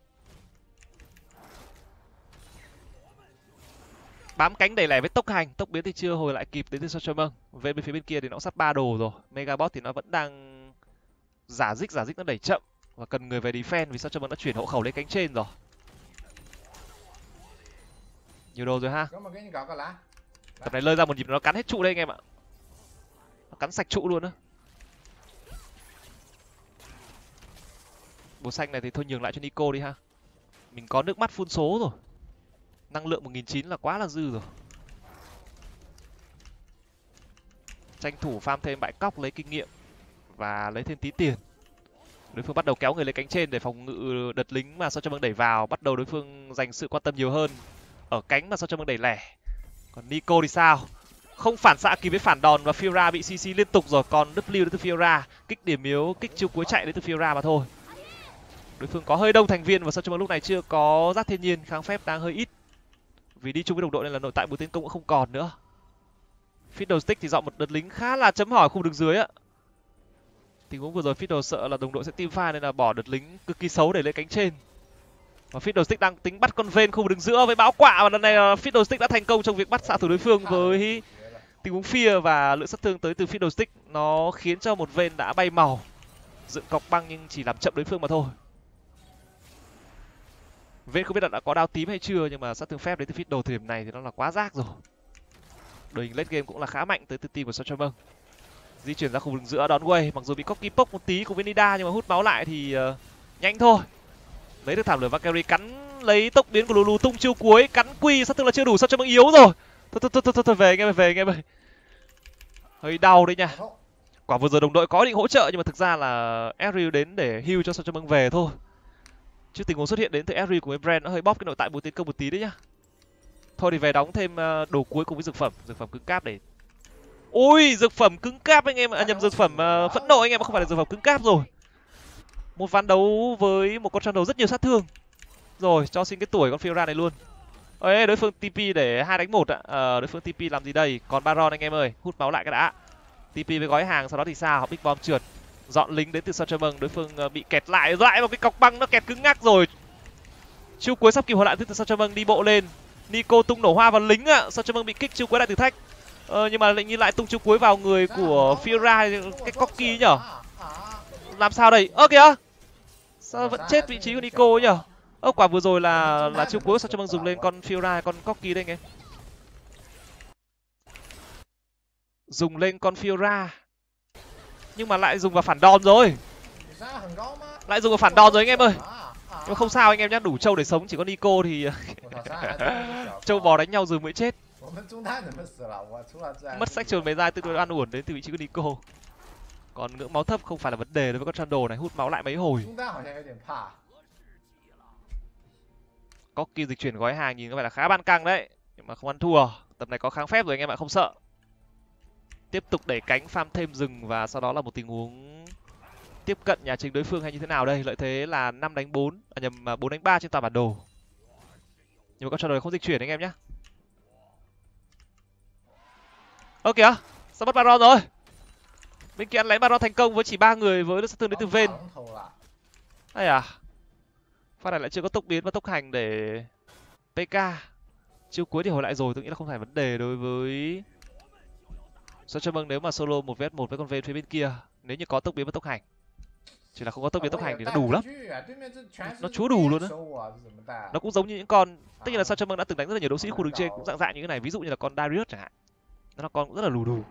Bám cánh đẩy lẻ với tốc hành, tốc biến thì chưa hồi lại kịp đến từ Sacramento. Về bên phía bên kia thì nó sắp 3 đồ rồi. Megabot thì nó vẫn đang giả dích nó đẩy chậm và cần người về defense vì Sacramento đã chuyển hộ khẩu lên cánh trên rồi. Nhiều đồ rồi ha. Tập này lơi ra một nhịp nó cắn hết trụ đây anh em ạ. Nó cắn sạch trụ luôn á. Bùa xanh này thì thôi nhường lại cho Nico đi ha. Mình có nước mắt full số rồi. Năng lượng 1009 là quá là dư rồi. tranh thủ farm thêm bãi cóc lấy kinh nghiệm và lấy thêm tí tiền. Đối phương bắt đầu kéo người lên cánh trên để phòng ngự đợt lính mà sao cho băng đẩy vào, bắt đầu đối phương dành sự quan tâm nhiều hơn ở cánh mà sao cho băng đẩy lẻ. Còn Nico thì sao? Không phản xạ kịp với phản đòn và Fiora bị CC liên tục rồi, còn W đến từ Fiora, kích điểm yếu, kích chiêu cuối chạy đến từ Fiora mà thôi. Đối phương có hơi đông thành viên và sao cho băng lúc này chưa có giác thiên nhiên, kháng phép đang hơi ít. Vì đi chung với đồng đội nên là nội tại buổi tiến công cũng không còn nữa. Fiddlestick thì dọn một đợt lính khá là chấm hỏi khu vực đường dưới á. Tình huống vừa rồi Fiddle sợ là đồng đội sẽ team fight nên là bỏ đợt lính cực kỳ xấu để lên cánh trên. Và Fiddlestick đang tính bắt con Vayne khu vực đường giữa với báo quạ, và lần này Fiddlestick đã thành công trong việc bắt xạ thủ đối phương với tình huống fear và lượng sát thương tới từ Fiddlestick. Nó khiến cho một Vayne đã bay màu, dựng cọc băng nhưng chỉ làm chậm đối phương mà thôi. Vayne không biết là đã có đao tím hay chưa, nhưng mà sát thương phép đến từ Fiddle thời điểm này thì nó là quá rác rồi. Đội hình late game cũng là khá mạnh tới từ team của Sachamong. Di chuyển ra khu vực giữa đón Way, mặc dù bị Cocky Pok một tí cùng với Nida nhưng mà hút máu lại thì nhanh thôi. Lấy được thảm lửa Valkyrie, cắn lấy tốc biến của Lulu, tung chiêu cuối, cắn Quy, sát thương là chưa đủ, Sachamong yếu rồi. Thôi về anh em ơi. Hơi đau đấy nha. Quả vừa rồi đồng đội có định hỗ trợ nhưng mà thực ra là Ezreal đến để heal cho Sachamong về thôi. Chứ tình huống xuất hiện đến từ Ezreal cùng với Brand nó hơi bóp cái nội tại buổi tiến công một tí đấy nhá. Thôi thì về đóng thêm đồ cuối cùng với dược phẩm cứng cáp để. Ui, dược phẩm cứng cáp anh em, nhầm, dược phẩm phẫn nộ anh em, không phải là dược phẩm cứng cáp rồi. Một ván đấu với một con Trundle rất nhiều sát thương. Rồi, cho xin cái tuổi con Fiora này luôn. Ê, đối phương TP để 2 đánh 1 ạ. Đối phương TP làm gì đây? Còn Baron anh em ơi, hút máu lại cái đã. TP với gói hàng, sau đó thì sao? Big Bomb trượt. Dọn lính đến từ Sachamong, đối phương bị kẹt lại vào cái cọc băng, nó kẹt cứng ngắc rồi. Chiêu cuối sắp kịp hồi lại từ Sachamong, đi bộ lên. Nico tung nổ hoa vào lính ạ. Sachamong bị kích chiêu cuối lại thử thách. Nhưng mà lại như lại tung chiêu cuối vào người của Fiora, cái Cocky nhở? Làm sao đây? Ơ kìa, sao vẫn chết vị trí của Nico nhở? Quả vừa rồi là chiêu cuối sao cho băng dùng lên con Fiora, con Cocky đây anh em. Dùng lên con Fiora nhưng mà lại dùng vào phản đòn rồi. Lại dùng vào phản đòn rồi anh em ơi. Nhưng mà không sao anh em nhá, đủ trâu để sống, chỉ có Nico thì trâu bò đánh nhau rồi mới chết. Mất sách trường mấy giai, tương đối an ổn đến từ vị trí của Nico. Còn ngưỡng máu thấp không phải là vấn đề đối với con Trundle này, hút máu lại mấy hồi. Cocky dịch chuyển gói hàng nhìn có vẻ là khá ban căng đấy, nhưng mà không ăn thua. Tầm này có kháng phép rồi anh em ạ, không sợ. Tiếp tục đẩy cánh farm thêm rừng và sau đó là một tình huống tiếp cận nhà chính đối phương hay như thế nào đây. Lợi thế là 5 đánh 4, nhầm 4 đánh 3 trên toàn bản đồ. Nhưng mà con Trundle không dịch chuyển anh em nhé. Ơ kìa, sao bắt Baron rồi? Bên kia ăn lấy Baron thành công với chỉ 3 người với sát thương đến từ Vayne. Hay à? Phát này lại chưa có tốc biến và tốc hành để PK. Chiêu cuối thì hồi lại rồi, tôi nghĩ là không phải vấn đề đối với Sachamong nếu mà solo 1v1 với con Vayne phía bên kia. Nếu như có tốc biến và tốc hành. Chỉ là không có tốc biến tốc hành thì nó đủ lắm. Nó chúa đủ luôn á. Nó cũng giống như những con, tất nhiên là Sachamong đã từng đánh rất là nhiều đấu sĩ khu đường trên cũng dạng dạng như thế này, ví dụ như là con Darius chẳng hạn. Nó là con cũng rất là lù đù.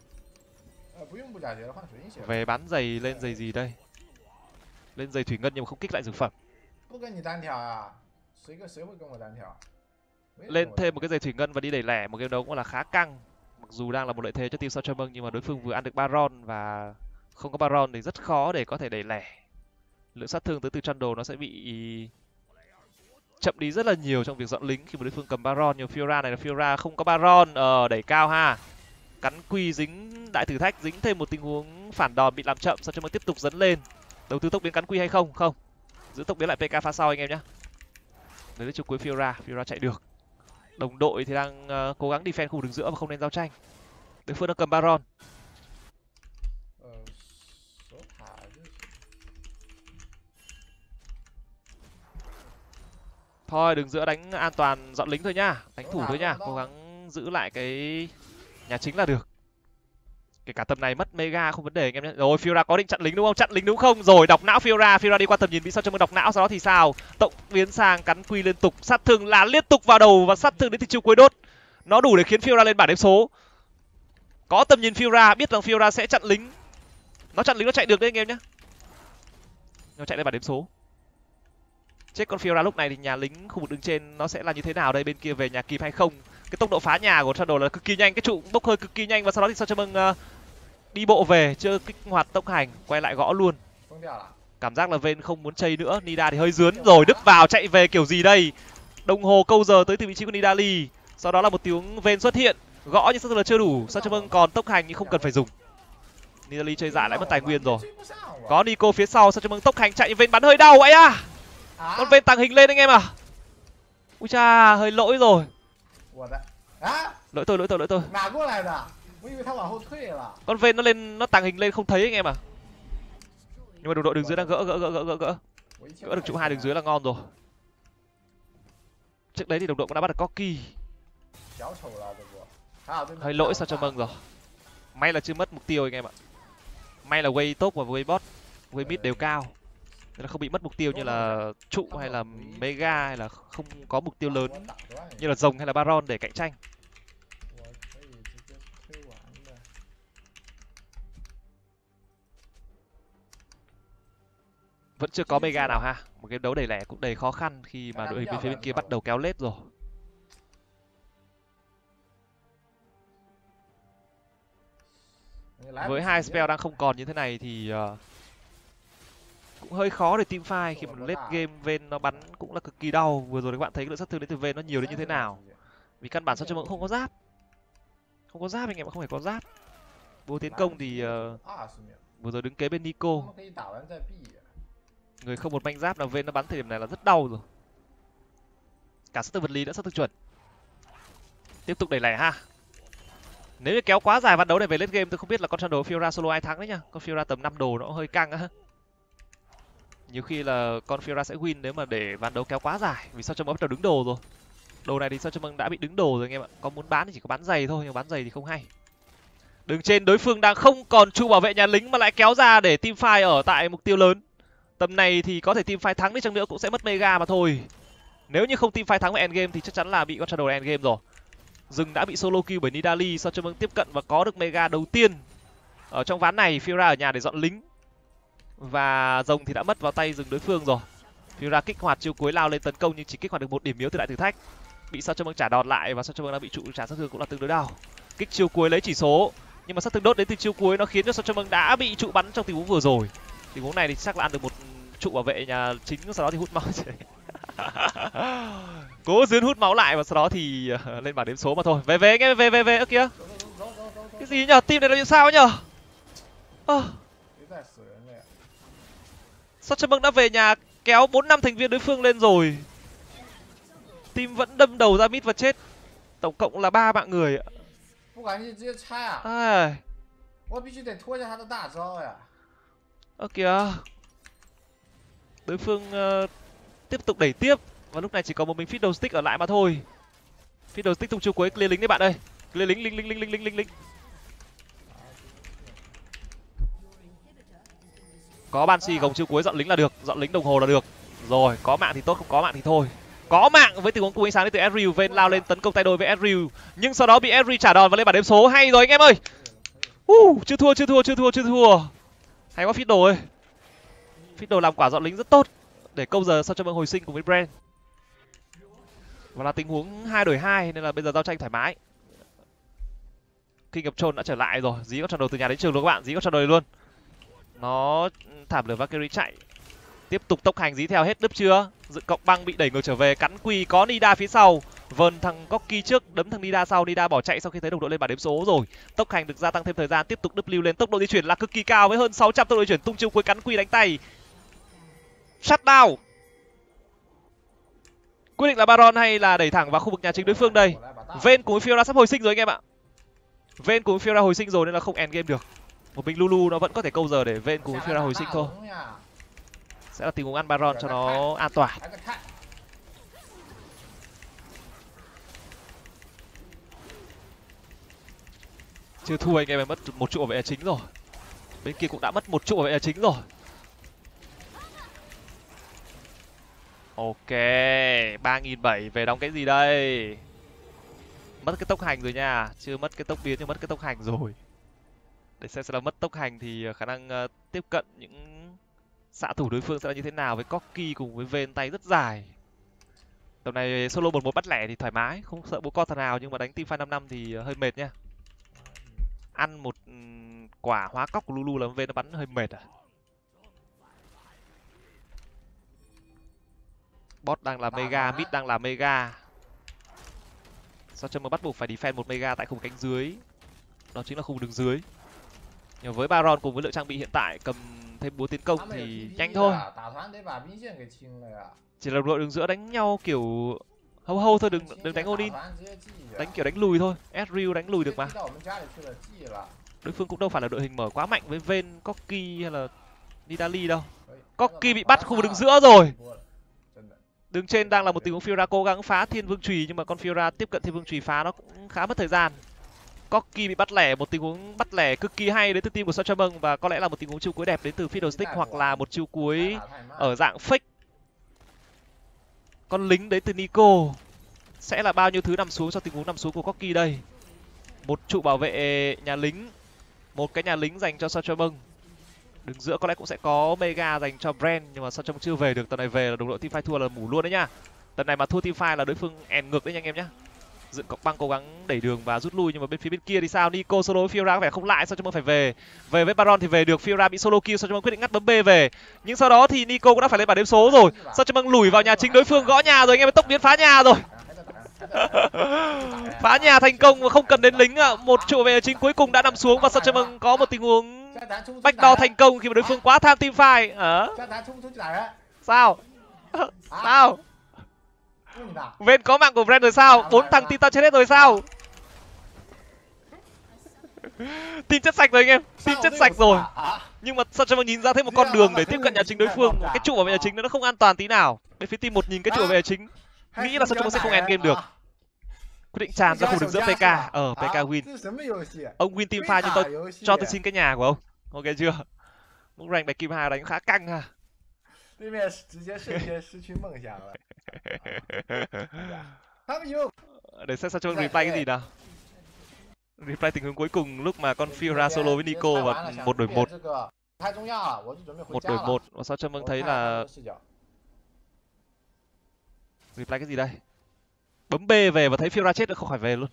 Về bán giày, lên giày gì đây? Lên giày thủy ngân nhưng mà không kích lại dược phẩm. Lên thêm một cái giày thủy ngân và đi đẩy lẻ một game đấu cũng là khá căng. Mặc dù đang là một lợi thế cho team Sachamong nhưng mà đối phương vừa ăn được Baron và không có Baron thì rất khó để có thể đẩy lẻ. Lượng sát thương tới từ Trundle nó sẽ bị chậm đi rất là nhiều trong việc dọn lính khi mà đối phương cầm Baron. Nhưng Fiora này là Fiora không có Baron, đẩy cao ha. Cắn Quy dính đại thử thách, dính thêm một tình huống phản đòn bị làm chậm, Sachamong tiếp tục dấn lên. Đầu tư tốc biến cắn Quy hay không? Không. Giữ tốc biến lại PK pha sau anh em nhé. Đấy là chiều cuối Fiora chạy được. Đồng đội thì đang cố gắng defend khu đường giữa và không nên giao tranh. Đối phương đang cầm Baron. Thôi đường giữa đánh an toàn, dọn lính thôi nhá, đánh thủ thôi nhá, cố gắng giữ lại cái nhà chính là được. Kể cả tầm này mất mega không vấn đề anh em nhé. Rồi Fiora có định chặn lính đúng không? Chặn lính đúng không? Rồi đọc não Fiora đi qua tầm nhìn bị Sachamong đọc não, sau đó thì sao? Tộng biến sang cắn Quy liên tục, sát thương là liên tục vào đầu và sát thương đến từ chiêu cuối đốt. Nó đủ để khiến Fiora lên bảng đếm số. Có tầm nhìn Fiora, biết rằng Fiora sẽ chặn lính. Nó chặn lính nó chạy được đấy anh em nhé. Nó chạy lên bảng đếm số. Chết con Fiora lúc này thì nhà lính khu vực đường trên nó sẽ là như thế nào đây? Bên kia về nhà kịp hay không? Cái tốc độ phá nhà của Trundle là cực kỳ nhanh, cái trụ bốc hơi cực kỳ nhanh và sau đó thì Sachamong đi bộ về, chưa kích hoạt tốc hành, quay lại gõ luôn. 封掉了。 Cảm giác là Vayne không muốn chây nữa. Nida thì hơi dướn rồi, đứt vào chạy về kiểu gì đây? Đồng hồ câu giờ tới từ vị trí của Nidalee. Sau đó là một tiếng Vayne xuất hiện, gõ nhưng là chưa đủ. Sao cho vâng còn tốc hành nhưng không cần phải dùng. Nidalee chơi dại lại mất tài nguyên rồi. Có Nico phía sau, sao cho vâng tốc hành chạy Vayne bắn hơi đau vậy à? Con Vayne tàng hình lên anh em à? Ui cha, hơi lỗi rồi. 我的啊， Lỗi tôi. 哪过来的？我以为他往后退了。 Con Vayne nó lên, nó tàng hình lên không thấy anh em à? Nhưng mà đồng đội đường dưới đang gỡ. 我一千 Gỡ được trụ 2 đường dưới là ngon rồi. Trước đấy thì đồng đội cũng đã bắt được Corki. 小丑了这不，还好对面 Hơi lỗi sao cho mừng rồi. May là chưa mất mục tiêu anh em ạ. May là Way top và Way bot, Way mid đều cao. Nên là không bị mất mục tiêu như là trụ hay là Mega hay là không có mục tiêu lớn 我打断一下 như là Rồng hay là Baron để cạnh tranh. 我可以直接推完的。 Vẫn chưa có Mega nào ha. Một game đấu đầy lẻ cũng đầy khó khăn khi mà đội hình bên phía bên kia bắt đầu kéo lết rồi. Với hai spell đang không còn như thế này thì cũng hơi khó để team fight khi mà late game Vayne nó bắn cũng là cực kỳ đau. Vừa rồi các bạn thấy cái lượng sát thương đến từ Vayne nó nhiều đến như thế nào. Vì căn bản sao cho cũng không có giáp. Không có giáp anh em ạ, không phải có giáp. Bố tiến công thì vừa rồi đứng kế bên Nico. 我们可以打完再避。 Người không một manh giáp nào Vayne nó bắn thời điểm này là rất đau rồi. Cả sát thương vật lý đã sát thương chuẩn. Tiếp tục đẩy lẻ ha. Nếu như kéo quá dài ván đấu này về late game tôi không biết là con Shadow Fiora solo ai thắng đấy nhá. Con Fiora tầm 5 đồ nó hơi căng á. Nhiều khi là con Fiora sẽ win nếu mà để ván đấu kéo quá dài. Vì sao cho bắt đầu đứng đồ rồi. Đồ này thì sao cho mừng đã bị đứng đồ rồi anh em ạ. Có muốn bán thì chỉ có bán giày thôi, nhưng bán giày thì không hay. Đường trên đối phương đang không còn trụ bảo vệ nhà lính mà lại kéo ra để team fight ở tại mục tiêu lớn. Tầm này thì có thể team fight thắng đi chăng nữa cũng sẽ mất Mega mà thôi. Nếu như không team fight thắng với endgame thì chắc chắn là bị con Shadow endgame rồi. Rừng đã bị solo kill bởi Nidalee, sao cho mừng tiếp cận và có được Mega đầu tiên. Ở trong ván này Fiora ở nhà để dọn lính. Và Rồng thì đã mất vào tay rừng đối phương rồi. Fiora kích hoạt chiêu cuối lao lên tấn công nhưng chỉ kích hoạt được một điểm yếu từ đại thử thách. Bị sao cho mừng trả đòn lại và sao cho mừng đang bị trụ trả sát thương cũng là tương đối đau. Kích chiêu cuối lấy chỉ số nhưng mà sát thương đốt đến từ chiêu cuối nó khiến cho sao cho mừng đã bị trụ bắn trong tình huống vừa rồi. Tình huống này thì chắc là ăn được một trụ bảo vệ nhà chính, sau đó thì hút máu. Cố dướn hút máu lại và sau đó thì lên bảng đếm số mà thôi. Về anh em, về ơ kìa. Cái gì nhở, team này là như sao nhở? Sao cho mừng đã về nhà kéo 4-5 thành viên đối phương lên rồi. Team vẫn đâm đầu ra mid và chết. Tổng cộng là 3 mạng người ạ. 不管你直接拆啊！ Ai... 我必须得拖下他的大招呀！ Ơ kìa. Đối phương tiếp tục đẩy tiếp. Và lúc này chỉ có một mình Fiddlestick ở lại mà thôi. Fiddlestick tung chiêu cuối clear lính đấy bạn ơi. Clear lính. Có Banshee gồng chiêu cuối dọn lính là được. Dọn lính đồng hồ là được. Rồi, có mạng thì tốt, không có mạng thì thôi. Có mạng với tình huống cung ánh sáng đến từ Ezreal. Vayne lao lên tấn công tay đôi với Ezreal. Nhưng sau đó bị Ezreal trả đòn và lên bảng đếm số. Hay rồi anh em ơi. Chưa thua. Hay quá Fiddle ơi. Fiddle làm quả dọn lính rất tốt để câu giờ sao cho mừng hồi sinh cùng với Brand. Và là tình huống 2 đổi 2 nên là bây giờ giao tranh thoải mái. King of Thrones đã trở lại rồi. Dí con tròn đầu từ nhà đến trường luôn các bạn. Dí con tròn đầu luôn. Nó thảm lửa Valkyrie chạy. Tiếp tục tốc hành dí theo hết đứt chưa? Dựng cộng băng bị đẩy ngược trở về, cắn quy có Nida phía sau. Vờn thằng Corki trước, đấm thằng Nida sau. Nida bỏ chạy sau khi thấy đồng đội lên bảng đếm số rồi. Tốc hành được gia tăng thêm thời gian, tiếp tục đứt lưu lên. Tốc độ di chuyển là cực kỳ cao với hơn 600 tốc độ di chuyển, tung chiêu cuối cắn quy đánh tay. Shutdown. Quyết định là Baron hay là đẩy thẳng vào khu vực nhà chính đối phương đây. Vayne cùng với Fiora sắp hồi sinh rồi anh em ạ. Vayne cùng với Fiora hồi sinh rồi nên là không end game được. Một mình Lulu nó vẫn có thể câu giờ để Vayne cùng với Fiora hồi sinh thôi. Sẽ là tình huống ăn Baron cho nó an toàn. Chưa thua anh em, mất một trụ bảo vệ chính rồi. Bên kia cũng đã mất một trụ bảo vệ chính rồi. Ok, 3.700 về đóng cái gì đây? Mất cái tốc hành rồi nha, chưa mất cái tốc biến nhưng mất cái tốc hành rồi. Để xem là mất tốc hành thì khả năng tiếp cận những xạ thủ đối phương sẽ là như thế nào với Corki cùng với Vayne tay rất dài. Tầm này solo 1-1 bắt lẻ thì thoải mái, không sợ bố con thằng nào nhưng mà đánh teamfight 5 năm thì hơi mệt nha. ăn một quả hóa cóc của Lulu là về nó bắn hơi mệt à. Bot đang là mega, mid đang là mega. Sao cho mà bắt buộc phải defend một mega tại khung cánh dưới. Đó chính là khung đường dưới. Nhưng với Baron cùng với lượng trang bị hiện tại cầm thêm búa tiến công thì nhanh thôi. Chỉ là đội đường giữa đánh nhau kiểu hâu hâu thôi, đừng đánh Odin. Đánh kiểu đánh lùi thôi. Ezreal đánh lùi được mà. Đối phương cũng đâu phải là đội hình mở quá mạnh với Vayne, Corki hay là Nidalee đâu. Corki bị bắt khu vực đường giữa rồi. Đường trên đang là một tình huống Fiora cố gắng phá Thiên Vương Chùy, nhưng mà con Fiora tiếp cận Thiên Vương Chùy phá nó cũng khá mất thời gian. Corki bị bắt lẻ, một tình huống bắt lẻ cực kỳ hay đến từ team của Sachamung, và có lẽ là một tình huống chiêu cuối đẹp đến từ Fiddlestick, hoặc là một chiêu cuối ở dạng fake. Con lính đến từ Nico sẽ là bao nhiêu thứ nằm xuống cho tình huống nằm xuống của Corki đây. Một trụ bảo vệ nhà lính, một cái nhà lính dành cho Sachamung. Đường giữa có lẽ cũng sẽ có mega dành cho Brand, nhưng mà Sachamung chưa về được. Tầm này về là đồng đội Teamfight thua là mủ luôn đấy nhá. Tầm này mà thua Teamfight là đối phương èn ngược đấy nha anh em nhá. Dựng cọc băng cố gắng đẩy đường và rút lui, nhưng mà bên phía bên kia thì sao? Nico solo với Fiora có vẻ không lại, Sachamung phải về. Về với Baron thì về được, Fiora bị solo kill, Sachamung quyết định ngắt bấm B về. Nhưng sau đó thì Nico cũng đã phải lên bản đếm số rồi. Sachamung lủi vào nhà chính đối phương, gõ nhà rồi anh em, tốc biến phá nhà rồi. Phá nhà thành công mà không cần đến lính ạ. Một trụ về chính cuối cùng đã nằm xuống, và Sachamung có một tình huống backdoor thành công khi mà đối phương quá tham teamfight. Sao? Sao? Vayne có mạng của Brand rồi sao? 4 thằng Titan chết hết rồi sao? Team chất sạch rồi anh em, team chất sạch rồi. Nhưng mà Sachamung nhìn ra thêm một con đường để tiếp cận nhà chính đối phương. Cái trụ bảo vệ nhà chính nó không an toàn tí nào. Bên phía team một nhìn cái trụ bảo vệ nhà chính, nghĩ là Sachamung sẽ không end game được, quyết định tràn ra khu vực giữa PK. PK win. Ông win teamfight, nhưng tôi cho tôi xin cái nhà của ông. Ok chưa? Mức rank bạch kim 2 đánh khá căng ha. Để xem Sachamung reply cái gì nào. Reply tình huống cuối cùng lúc mà con Fiora solo với Nico và 1 đổi 1. 1 đổi 1, và Sachamung thấy là reply cái gì đây? Bấm B về và thấy Fiora chết nữa, không khỏi về luôn,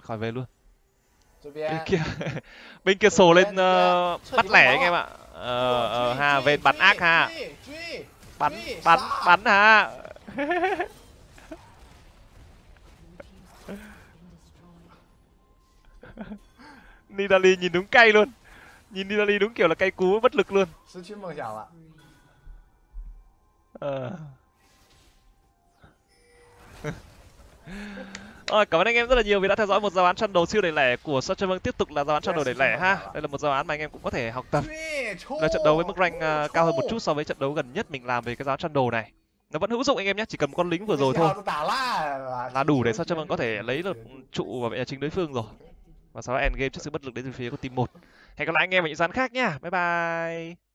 Bên kia sổ lên bắt lẻ anh em ạ. Ha, Vayne bắn ác ha. Bắn ha. Nidalee nhìn đúng cay luôn. Nhìn Nidalee đúng kiểu là cay cú bất lực luôn. Cảm ơn anh em rất là nhiều vì đã theo dõi một giao án chăn đồ siêu đẩy lẻ của Sachamung. Tiếp tục là giao án chăn đồ đẩy lẻ ha. Đây là một giao án mà anh em cũng có thể học tập. Là trận đấu với mức rank cao hơn một chút so với trận đấu gần nhất mình làm về cái giao án chăn đồ này. Nó vẫn hữu dụng anh em nhé, chỉ cần một con lính vừa rồi thôi là đủ để Sachamung có thể lấy được trụ bảo vệ nhà chính đối phương rồi. Và sau đó end game trước sự bất lực đến từ phía của team 1. Hẹn gặp lại anh em ở những giao án khác nhá. Bye bye.